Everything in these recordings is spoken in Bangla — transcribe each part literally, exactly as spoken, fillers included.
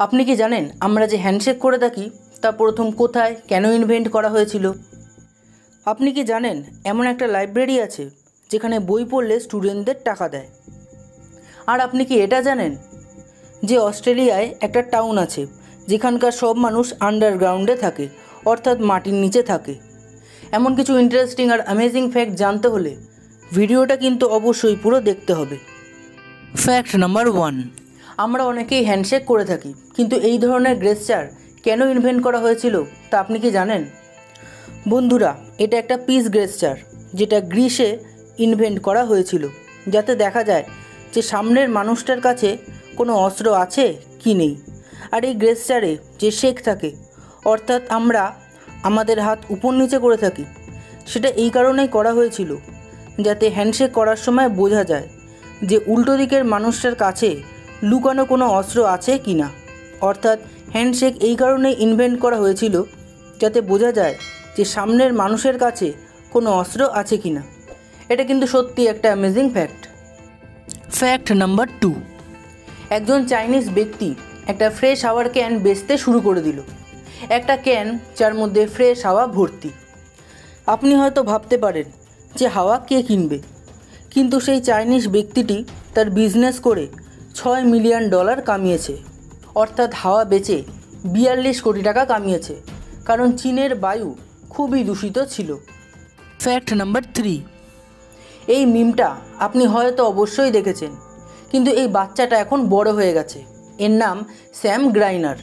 আপনি কি জানেন আমরা যে হ্যান্ডশেক করে থাকি তা প্রথম কোথায় কেন ইনভেন্ট করা হয়েছিল? আপনি কি জানেন এমন একটা লাইব্রেরি আছে যেখানে বই পড়লে স্টুডেন্টদের টাকা দেয়? আর আপনি কি এটা জানেন যে অস্ট্রেলিয়ায় একটা টাউন আছে যেখানকার সব মানুষ আন্ডারগ্রাউন্ডে থাকে, অর্থাৎ মাটির নিচে থাকে? এমন কিছু ইন্টারেস্টিং আর অ্যামেজিং ফ্যাক্ট জানতে হলে ভিডিওটা কিন্তু অবশ্যই পুরো দেখতে হবে। ফ্যাক্ট নাম্বার ওয়ান, আমরা অনেকেই হ্যান্ডশেক করে থাকি, কিন্তু এই ধরনের গেস্টার কেন ইনভেন্ট করা হয়েছিল তা আপনি কি জানেন? বন্ধুরা, এটা একটা পিস গেস্টার যেটা গ্রিসে ইনভেন্ট করা হয়েছিল, যাতে দেখা যায় যে সামনের মানুষটার কাছে কোনো অস্ত্র আছে কি নেই। আর এই গেস্টারে যে শেক থাকে, অর্থাৎ আমরা আমাদের হাত উপর নিচে করে থাকি, সেটা এই কারণেই করা হয়েছিল যাতে হ্যান্ডশেক করার সময় বোঝা যায় যে উল্টো দিকের মানুষটার কাছে লুকানো কোনো অস্ত্র আছে কি না। অর্থাৎ হ্যান্ডশেক এই কারণেই ইনভেন্ট করা হয়েছিল যাতে বোঝা যায় যে সামনের মানুষের কাছে কোনো অস্ত্র আছে কি না। এটা কিন্তু সত্যি একটা amazing fact. Fact number two, একজন চাইনিজ ব্যক্তি একটা ফ্রেশ হাওয়ার ক্যান বেচতে শুরু করে দিল। একটা ক্যান যার মধ্যে ফ্রেশ হাওয়া ভর্তি। আপনি হয়তো ভাবতে পারেন যে হাওয়া কে কিনবে, কিন্তু সেই চাইনিজ ব্যক্তিটি তার বিজনেস করে ছয় মিলিয়ন ডলার কামিয়েছে। অর্থাৎ হাওয়া বেচে বিয়াল্লিশ কোটি টাকা কামিয়েছে, কারণ চীনের বায়ু খুবই দূষিত ছিল। ফ্যাক্ট নাম্বার থ্রি, এই মিমটা আপনি হয়তো অবশ্যই দেখেছেন, কিন্তু এই বাচ্চাটা এখন বড় হয়ে গেছে। এর নাম Sam Griner.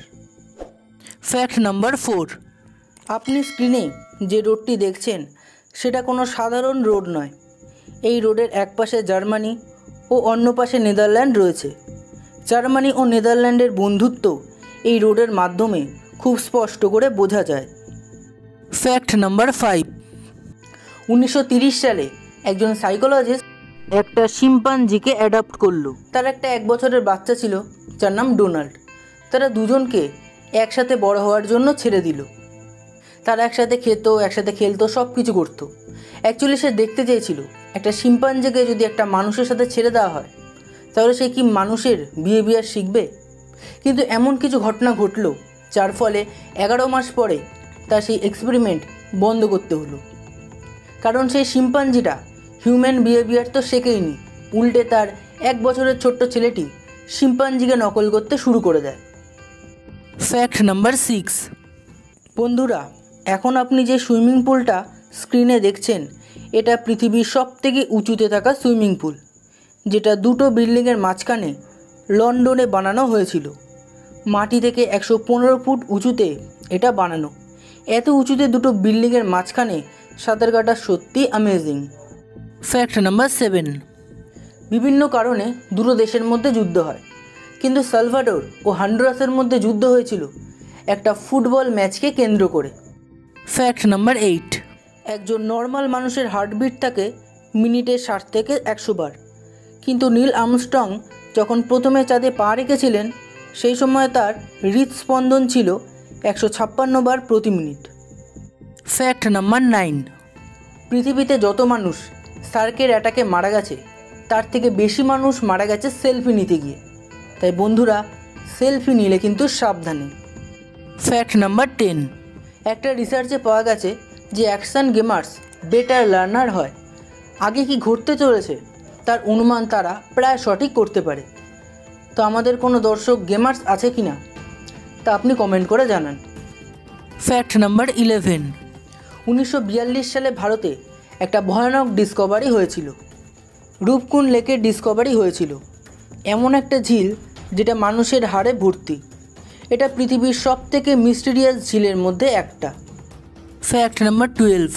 Fact number four, আপনি স্ক্রিনে যে রোডটি দেখছেন সেটা কোনো সাধারণ রোড নয়। এই রোডের এক পাশে জার্মানি ও অন্য পাশে নেদারল্যান্ড রয়েছে। জার্মানি ও নেদারল্যান্ডের বন্ধুত্ব এই রোডের মাধ্যমে খুব স্পষ্ট করে বোঝা যায়। ফ্যাক্ট নাম্বার ফাইভ, উনিশশো তিরিশ সালে একজন সাইকোলজিস্ট একটা শিম্পাঞ্জিকে অ্যাডাপ্ট করলো। তার একটা এক বছরের বাচ্চা ছিল যার নাম ডোনাল্ড। তারা দুজনকে একসাথে বড় হওয়ার জন্য ছেড়ে দিল। তারা একসাথে খেত, একসাথে খেলতো, সব কিছু করতো। অ্যাকচুয়ালি সে দেখতে চেয়েছিল একটা শিম্পাঞ্জিকে যদি একটা মানুষের সাথে ছেড়ে দেওয়া হয় তাহলে সে কি মানুষের বিহেভিয়ার শিখবে। কিন্তু এমন কিছু ঘটনা ঘটলো যার ফলে এগারো মাস পরে তার সেই এক্সপেরিমেন্ট বন্ধ করতে হলো। কারণ সেই শিম্পাঞ্জিটা হিউম্যান বিহেভিয়ার তো শেখেইনি, উল্টে তার এক বছরের ছোট্ট ছেলেটি শিম্পাঞ্জিকে নকল করতে শুরু করে দেয়। ফ্যাক্ট নাম্বার সিক্স, বন্ধুরা, এখন আপনি যে সুইমিং পুলটা স্ক্রিনে দেখছেন এটা পৃথিবীর সবথেকে উঁচুতে থাকা সুইমিং পুল, যেটা দুটো বিল্ডিংয়ের মাঝখানে লন্ডনে বানানো হয়েছিল। মাটি থেকে একশো পনেরো ফুট উঁচুতে এটা বানানো। এত উঁচুতে দুটো বিল্ডিংয়ের মাঝখানে সাঁতার কাটা সত্যি অ্যামেজিং। ফ্যাক্ট নাম্বার সেভেন, বিভিন্ন কারণে দুটো দেশের মধ্যে যুদ্ধ হয়, কিন্তু সালভাডোর ও হন্ডুরাসের মধ্যে যুদ্ধ হয়েছিল একটা ফুটবল ম্যাচকে কেন্দ্র করে। ফ্যাক্ট নাম্বার এইট, একজন নর্মাল মানুষের হার্টবিট থাকে মিনিটে ষাট থেকে একশো বার, কিন্তু নীল আর্মস্ট্রং যখন প্রথমে চাঁদে পা রেখেছিলেন সেই সময় তার হৃদস্পন্দন ছিল একশো ছাপ্পান্ন বার প্রতি মিনিট। ফ্যাক্ট নাম্বার নাইন, পৃথিবীতে যত মানুষ সার্কের অ্যাটাকে মারা গেছে তার থেকে বেশি মানুষ মারা গেছে সেলফি নিতে গিয়ে। তাই বন্ধুরা, সেলফি নিলে কিন্তু সাবধানে। ফ্যাক্ট নাম্বার টেন, একটা রিসার্চে পাওয়া গেছে যে অ্যাকশন গেমার্স বেটার লার্নার হয়। আগে কি ঘটতে চলেছে তার অনুমান তারা প্রায় সঠিক করতে পারে। তো আমাদের কোনো দর্শক গেমার্স আছে কি না তা আপনি কমেন্ট করে জানান। ফ্যাক্ট নাম্বার ইলেভেন, উনিশশো বিয়াল্লিশ সালে ভারতে একটা ভয়ানক ডিসকভারি হয়েছিল। রূপকুণ্ড লেকের ডিসকভারি হয়েছিল, এমন একটা ঝিল যেটা মানুষের হাড়ে ভর্তি। এটা পৃথিবীর সবথেকে মিস্টিরিয়াস ঝিলের মধ্যে একটা। ফ্যাক্ট নাম্বার টুয়েলভ,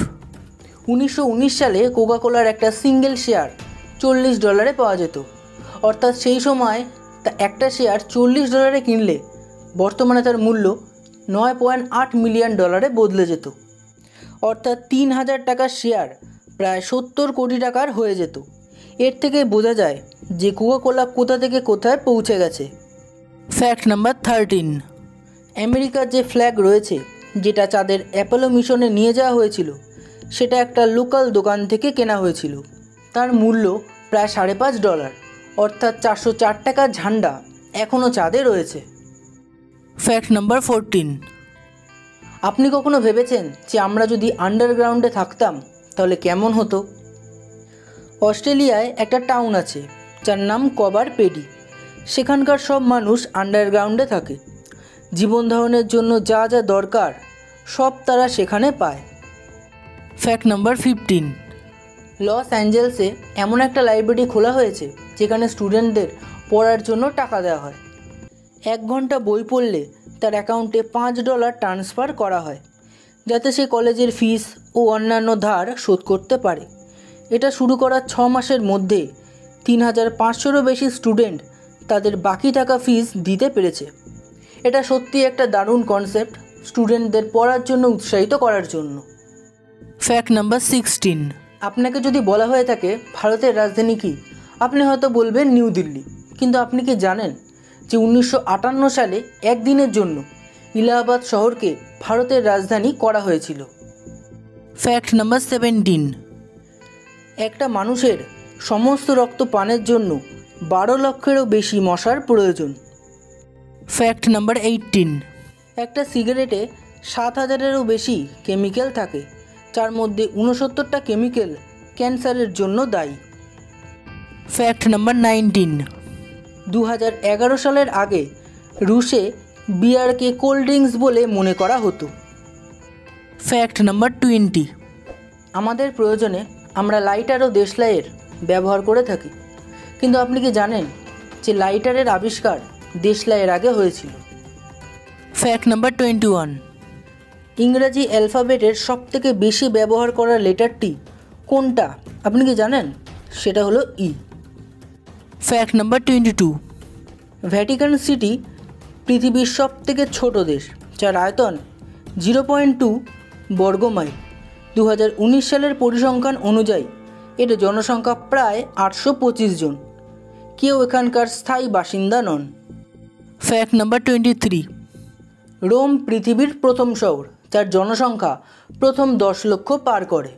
উনিশশো উনিশ সালে কোকাকোলার একটা সিঙ্গেল শেয়ার চল্লিশ ডলারে পাওয়া যেত। অর্থাৎ সেই সময় তা একটা শেয়ার চল্লিশ ডলারে কিনলে বর্তমানে তার মূল্য নয় পয়েন্ট আট মিলিয়ন ডলারে বদলে যেত। অর্থাৎ তিন হাজার টাকার শেয়ার প্রায় সত্তর কোটি টাকার হয়ে যেত। এর থেকে বোঝা যায় যে কোকাকোলা কোথা থেকে কোথায় পৌঁছে গেছে। ফ্যাক্ট নাম্বার থার্টিন, আমেরিকার যে ফ্ল্যাগ রয়েছে যেটা চাঁদের অ্যাপোলো মিশনে নিয়ে যাওয়া হয়েছিল সেটা একটা লোকাল দোকান থেকে কেনা হয়েছিল। তার মূল্য প্রায় সাড়ে পাঁচ ডলার, অর্থাৎ চারশো চার টাকার ঝান্ডা এখনও চাঁদে রয়েছে। Fact number fourteen. আপনি কখনো ভেবেছেন যে আমরা যদি আন্ডারগ্রাউন্ডে থাকতাম তাহলে কেমন হতো? অস্ট্রেলিয়ায় একটা টাউন আছে যার নাম কবার পেডি। সেখানকার সব মানুষ আন্ডারগ্রাউন্ডে থাকে। জীবন ধারণের জন্য যা যা দরকার সব তারা সেখানে পায়। Fact number fifteen. লস অ্যাঞ্জেলসে এমন একটা লাইব্রেরি খোলা হয়েছে যেখানে স্টুডেন্টদের পড়ার জন্য টাকা দেওয়া হয়। এক ঘন্টা বই পড়লে তার অ্যাকাউন্টে পাঁচ ডলার ট্রান্সফার করা হয়, যাতে সে কলেজের ফিস ও অন্যান্য ধার শোধ করতে পারে। এটা শুরু করার ছ মাসের মধ্যে তিন হাজার পাঁচশোরও বেশি স্টুডেন্ট তাদের বাকি থাকা ফিস দিতে পেরেছে। এটা সত্যি একটা দারুণ কনসেপ্ট স্টুডেন্টদের পড়ার জন্য উৎসাহিত করার জন্য। Fact number sixteen. আপনাকে যদি বলা হয়ে থাকে ভারতের রাজধানী কী, আপনি হয়তো বলবেন নিউ দিল্লি। কিন্তু আপনি কি জানেন যে উনিশশো আটান্ন সালে একদিনের জন্য ইলাহাবাদ শহরকে ভারতের রাজধানী করা হয়েছিল? Fact number seventeen. একটা মানুষের সমস্ত রক্ত পানের জন্য বারো লক্ষেরও বেশি মশার প্রয়োজন। Fact number eighteen. একটা সিগারেটে সাত হাজারেরও বেশি কেমিক্যাল থাকে, যার মধ্যে ঊনসত্তরটা কেমিক্যাল ক্যান্সারের জন্য দায়ী। Fact number nineteen. দু হাজার এগারো সালের আগে রুশে বিয়ারকে কোল্ড ড্রিঙ্কস বলে মনে করা হতো। Fact number twenty. আমাদের প্রয়োজনে আমরা লাইটার ও দেশলাইয়ের ব্যবহার করে থাকি, কিন্তু আপনি কি জানেন যে লাইটারের আবিষ্কার দেশলাইয়ের আগে হয়েছিল? Fact number twenty one. ইংরাজি অ্যালফাবেটের সবথেকে বেশি ব্যবহার করা লেটারটি কোনটা আপনি কি জানেন? সেটা হলো E. Fact number twenty two. Vatican city পৃথিবীর সবথেকে ছোট দেশ, যার আয়তন জিরো পয়েন্ট টু বর্গমাইল। দু হাজার উনিশ সালের পরিসংখ্যান অনুযায়ী এর জনসংখ্যা প্রায় আটশো পঁচিশ জন। কেউ এখানকার স্থায়ী বাসিন্দা নন। Fact number twenty three. Rome পৃথিবীর প্রথম শহর যার জনসংখ্যা প্রথম দশ লক্ষ পার করে।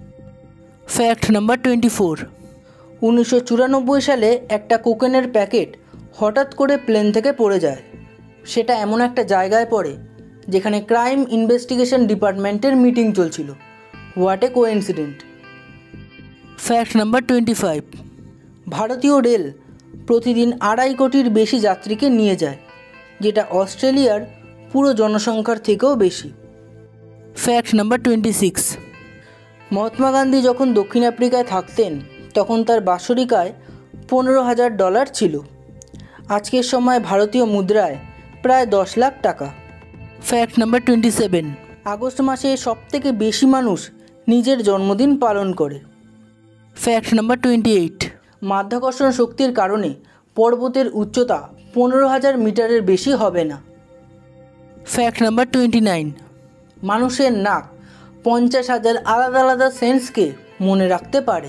Fact number twenty four. উনিশশো চুরানব্বই সালে একটা কোকেনের প্যাকেট হঠাৎ করে প্লেন থেকে পড়ে যায়। সেটা এমন একটা জায়গায় পড়ে যেখানে ক্রাইম ইনভেস্টিগেশন ডিপার্টমেন্টের মিটিং চলছিল। What a coincident. Fact number twenty five. ভারতীয় রেল প্রতিদিন আড়াই কোটির বেশি যাত্রীকে নিয়ে যায়, যেটা অস্ট্রেলিয়ার পুরো জনসংখ্যার থেকেও বেশি। Fact number twenty six. Mahatma Gandhi যখন দক্ষিণ আফ্রিকায় থাকতেন তখন তার বাৎসরিক আয় পনেরো হাজার ডলার ছিল। আজকের সময় ভারতীয় মুদ্রায় প্রায় দশ লাখ টাকা। Fact number twenty seven. August মাসে সবথেকে বেশি মানুষ নিজের জন্মদিন পালন করে। Fact number twenty eight. মাধ্যাকর্ষণ শক্তির কারণে পর্বতের উচ্চতা পনেরো হাজার মিটারের বেশি হবে না। Fact number twenty nine. মানুষের নাক পঞ্চাশ হাজার আলাদা আলাদা সেন্সকে মনে রাখতে পারে।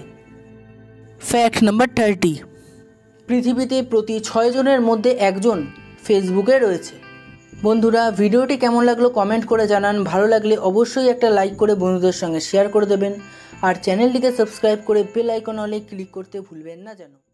Fact number thirty. পৃথিবীতে প্রতি ছয় জনের মধ্যে একজন ফেসবুকে রয়েছে। বন্ধুরা, ভিডিওটি কেমন লাগলো কমেন্ট করে জানান। ভালো লাগলে অবশ্যই একটা লাইক করে বন্ধুদের সঙ্গে শেয়ার করে দেবেন, আর চ্যানেলটিকে সাবস্ক্রাইব করে বেল আইকন অলে ক্লিক করতে ভুলবেন না যেন।